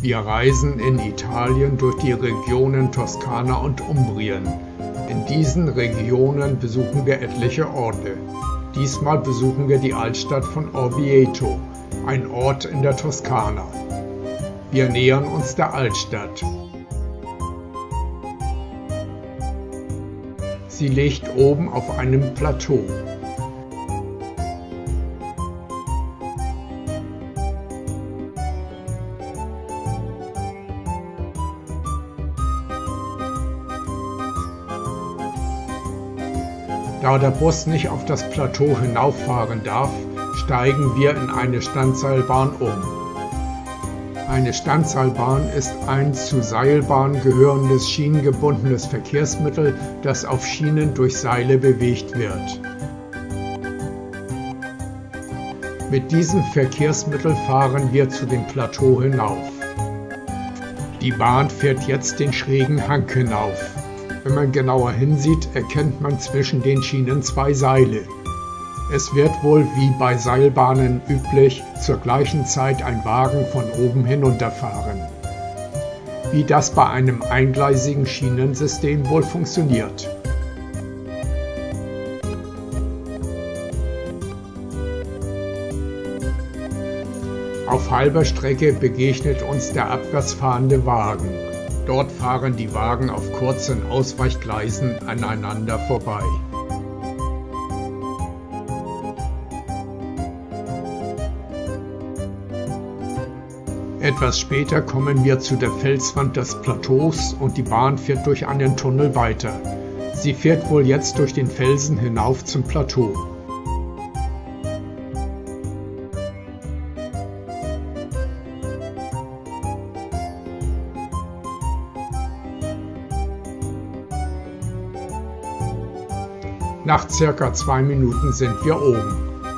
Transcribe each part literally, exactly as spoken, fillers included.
Wir reisen in Italien durch die Regionen Toskana und Umbrien. In diesen Regionen besuchen wir etliche Orte. Diesmal besuchen wir die Altstadt von Orvieto, ein Ort in der Toskana. Wir nähern uns der Altstadt. Sie liegt oben auf einem Plateau. Da der Bus nicht auf das Plateau hinauffahren darf, steigen wir in eine Standseilbahn um. Eine Standseilbahn ist ein zu Seilbahn gehörendes schienengebundenes Verkehrsmittel, das auf Schienen durch Seile bewegt wird. Mit diesem Verkehrsmittel fahren wir zu dem Plateau hinauf. Die Bahn fährt jetzt den schrägen Hang hinauf. Wenn man genauer hinsieht, erkennt man zwischen den Schienen zwei Seile. Es wird wohl wie bei Seilbahnen üblich zur gleichen Zeit ein Wagen von oben hinunterfahren. Wie das bei einem eingleisigen Schienensystem wohl funktioniert. Auf halber Strecke begegnet uns der abwärts fahrende Wagen. Dort fahren die Wagen auf kurzen Ausweichgleisen aneinander vorbei. Etwas später kommen wir zu der Felswand des Plateaus und die Bahn fährt durch einen Tunnel weiter. Sie fährt wohl jetzt durch den Felsen hinauf zum Plateau. Nach circa zwei Minuten sind wir oben.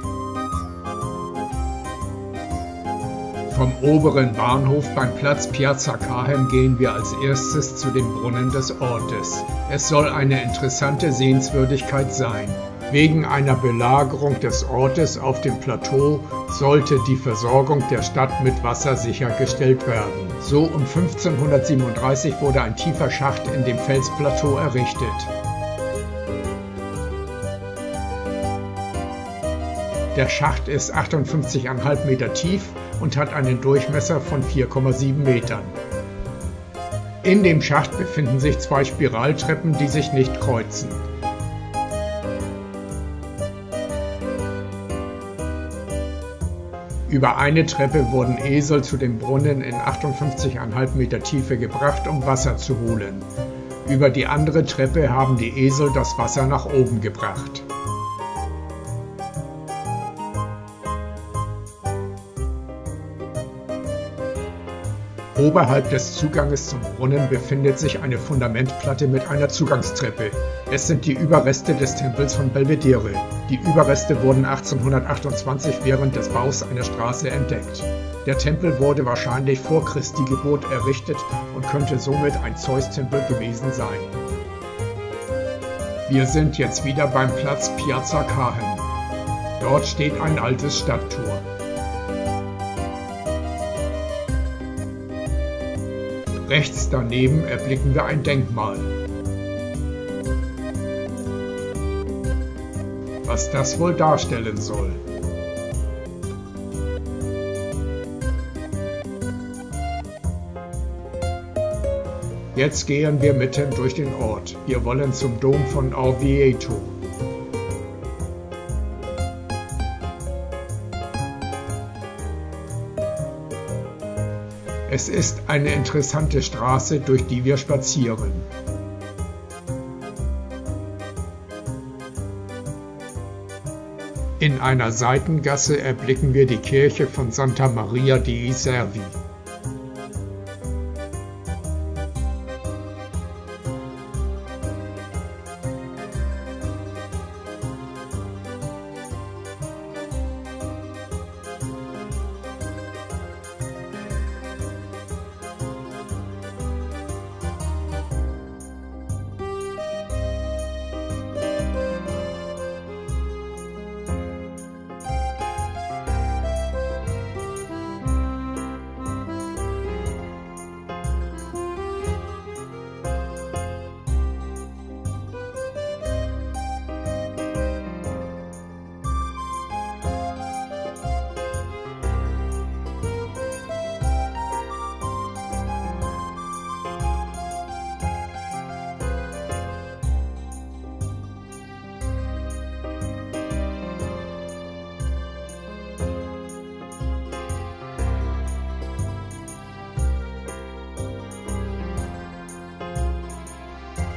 Vom oberen Bahnhof beim Platz Piazza Cahem gehen wir als erstes zu dem Brunnen des Ortes. Es soll eine interessante Sehenswürdigkeit sein. Wegen einer Belagerung des Ortes auf dem Plateau sollte die Versorgung der Stadt mit Wasser sichergestellt werden. So um fünfzehnhundertsiebenunddreißig wurde ein tiefer Schacht in dem Felsplateau errichtet. Der Schacht ist achtundfünfzig Komma fünf Meter tief und hat einen Durchmesser von vier Komma sieben Metern. In dem Schacht befinden sich zwei Spiraltreppen, die sich nicht kreuzen. Über eine Treppe wurden Esel zu dem Brunnen in achtundfünfzig Komma fünf Meter Tiefe gebracht, um Wasser zu holen. Über die andere Treppe haben die Esel das Wasser nach oben gebracht. Oberhalb des Zuganges zum Brunnen befindet sich eine Fundamentplatte mit einer Zugangstreppe. Es sind die Überreste des Tempels von Belvedere. Die Überreste wurden achtzehnhundertachtundzwanzig während des Baus einer Straße entdeckt. Der Tempel wurde wahrscheinlich vor Christi Geburt errichtet und könnte somit ein Zeus-Tempel gewesen sein. Wir sind jetzt wieder beim Platz Piazza Cahem. Dort steht ein altes Stadttor. Rechts daneben erblicken wir ein Denkmal. Was das wohl darstellen soll. Jetzt gehen wir mitten durch den Ort. Wir wollen zum Dom von Orvieto. Es ist eine interessante Straße, durch die wir spazieren. In einer Seitengasse erblicken wir die Kirche von Santa Maria dei Servi.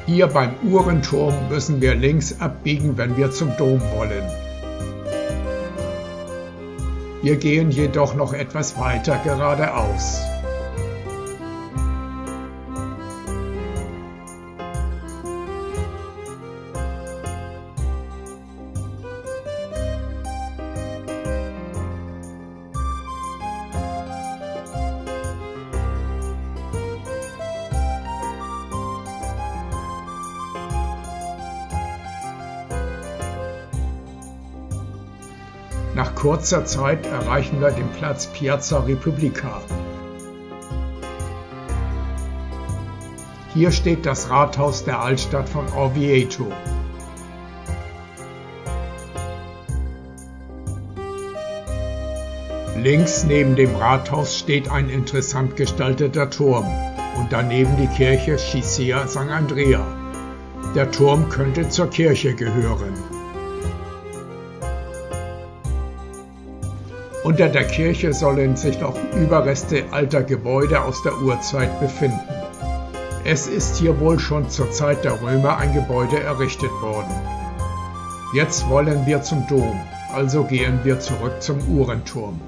Hier beim Uhrenturm müssen wir links abbiegen, wenn wir zum Dom wollen. Wir gehen jedoch noch etwas weiter geradeaus. Nach kurzer Zeit erreichen wir den Platz Piazza Repubblica. Hier steht das Rathaus der Altstadt von Orvieto. Links neben dem Rathaus steht ein interessant gestalteter Turm und daneben die Kirche Scicea San Andrea. Der Turm könnte zur Kirche gehören. Unter der Kirche sollen sich noch Überreste alter Gebäude aus der Urzeit befinden. Es ist hier wohl schon zur Zeit der Römer ein Gebäude errichtet worden. Jetzt wollen wir zum Dom, also gehen wir zurück zum Uhrenturm.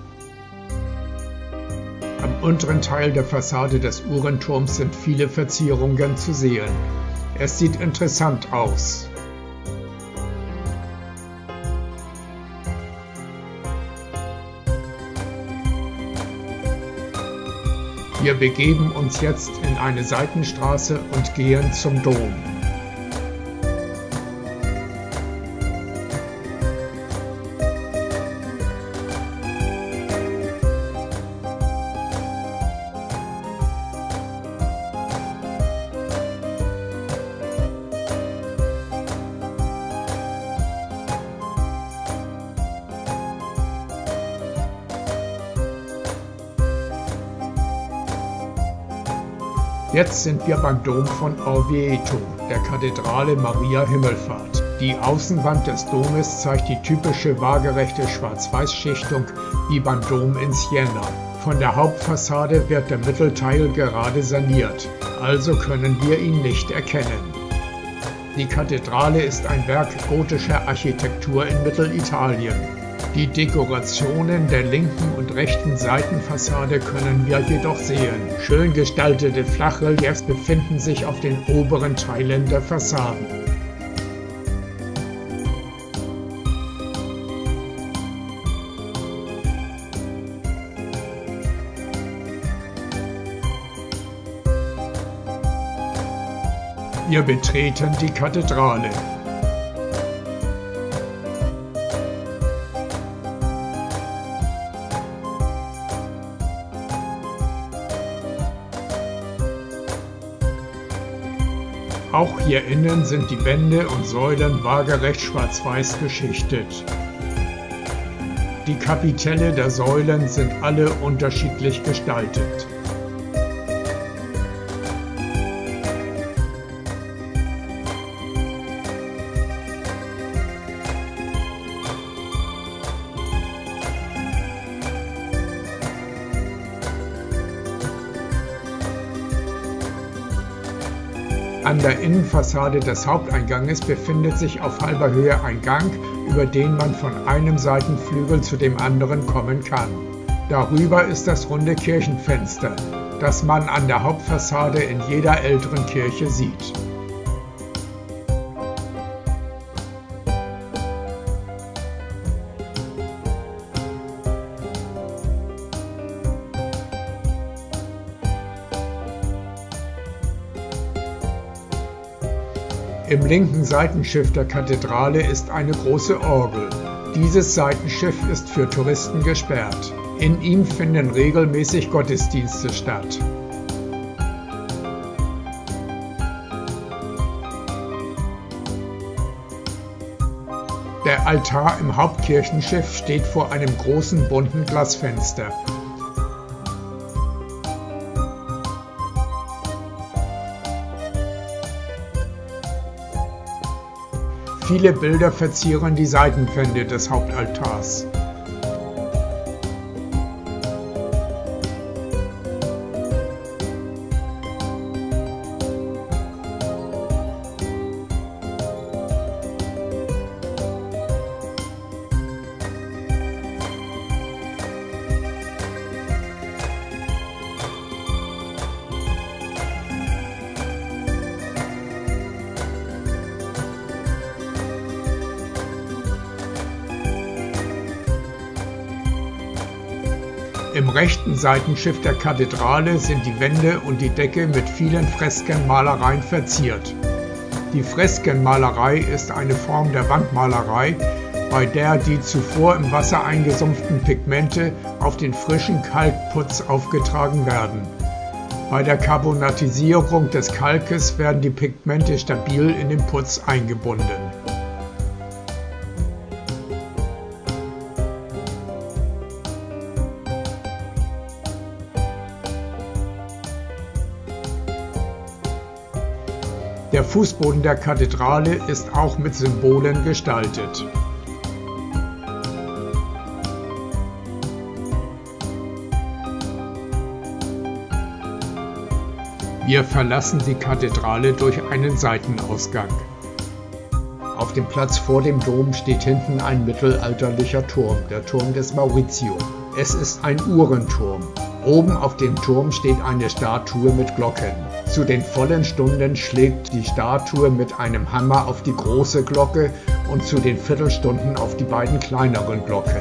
Am unteren Teil der Fassade des Uhrenturms sind viele Verzierungen zu sehen. Es sieht interessant aus. Wir begeben uns jetzt in eine Seitenstraße und gehen zum Dom. Jetzt sind wir beim Dom von Orvieto, der Kathedrale Maria Himmelfahrt. Die Außenwand des Domes zeigt die typische waagerechte Schwarz-Weiß-Schichtung wie beim Dom in Siena. Von der Hauptfassade wird der Mittelteil gerade saniert, also können wir ihn nicht erkennen. Die Kathedrale ist ein Werk gotischer Architektur in Mittelitalien. Die Dekorationen der linken und rechten Seitenfassade können wir jedoch sehen. Schön gestaltete Flachreliefs befinden sich auf den oberen Teilen der Fassaden. Wir betreten die Kathedrale. Auch hier innen sind die Wände und Säulen waagerecht schwarz-weiß geschichtet. Die Kapitelle der Säulen sind alle unterschiedlich gestaltet. An der Innenfassade des Haupteinganges befindet sich auf halber Höhe ein Gang, über den man von einem Seitenflügel zu dem anderen kommen kann. Darüber ist das runde Kirchenfenster, das man an der Hauptfassade in jeder älteren Kirche sieht. Im linken Seitenschiff der Kathedrale ist eine große Orgel. Dieses Seitenschiff ist für Touristen gesperrt. In ihm finden regelmäßig Gottesdienste statt. Der Altar im Hauptkirchenschiff steht vor einem großen bunten Glasfenster. Viele Bilder verzieren die Seitenwände des Hauptaltars. Im rechten Seitenschiff der Kathedrale sind die Wände und die Decke mit vielen Freskenmalereien verziert. Die Freskenmalerei ist eine Form der Wandmalerei, bei der die zuvor im Wasser eingesumpften Pigmente auf den frischen Kalkputz aufgetragen werden. Bei der Karbonatisierung des Kalkes werden die Pigmente stabil in den Putz eingebunden. Der Fußboden der Kathedrale ist auch mit Symbolen gestaltet. Wir verlassen die Kathedrale durch einen Seitenausgang. Auf dem Platz vor dem Dom steht hinten ein mittelalterlicher Turm, der Turm des Maurizio. Es ist ein Uhrenturm. Oben auf dem Turm steht eine Statue mit Glocken. Zu den vollen Stunden schlägt die Statue mit einem Hammer auf die große Glocke und zu den Viertelstunden auf die beiden kleineren Glocken.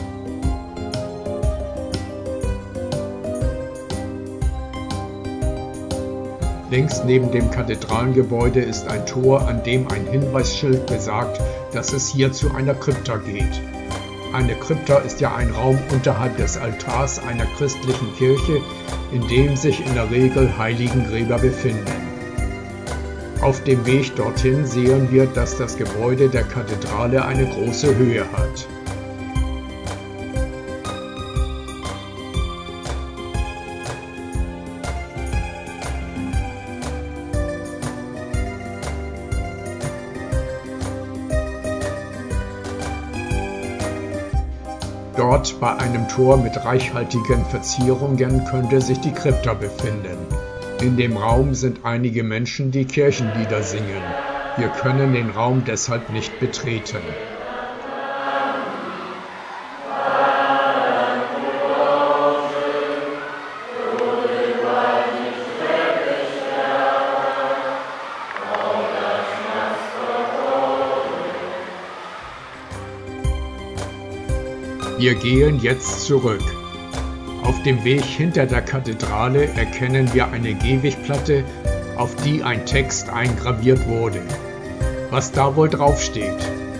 Links neben dem Kathedralengebäude ist ein Tor, an dem ein Hinweisschild besagt, dass es hier zu einer Krypta geht. Eine Krypta ist ja ein Raum unterhalb des Altars einer christlichen Kirche, in dem sich in der Regel Heiligengräber befinden. Auf dem Weg dorthin sehen wir, dass das Gebäude der Kathedrale eine große Höhe hat. Dort bei einem Tor mit reichhaltigen Verzierungen könnte sich die Krypta befinden. In dem Raum sind einige Menschen, die Kirchenlieder singen. Wir können den Raum deshalb nicht betreten. Wir gehen jetzt zurück. Auf dem Weg hinter der Kathedrale erkennen wir eine Gehwegplatte, auf die ein Text eingraviert wurde. Was da wohl draufsteht?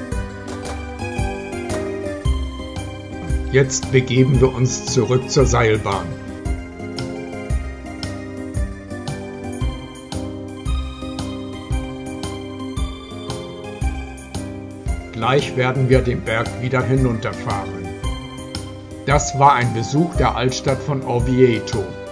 Jetzt begeben wir uns zurück zur Seilbahn. Gleich werden wir den Berg wieder hinunterfahren. Das war ein Besuch der Altstadt von Orvieto.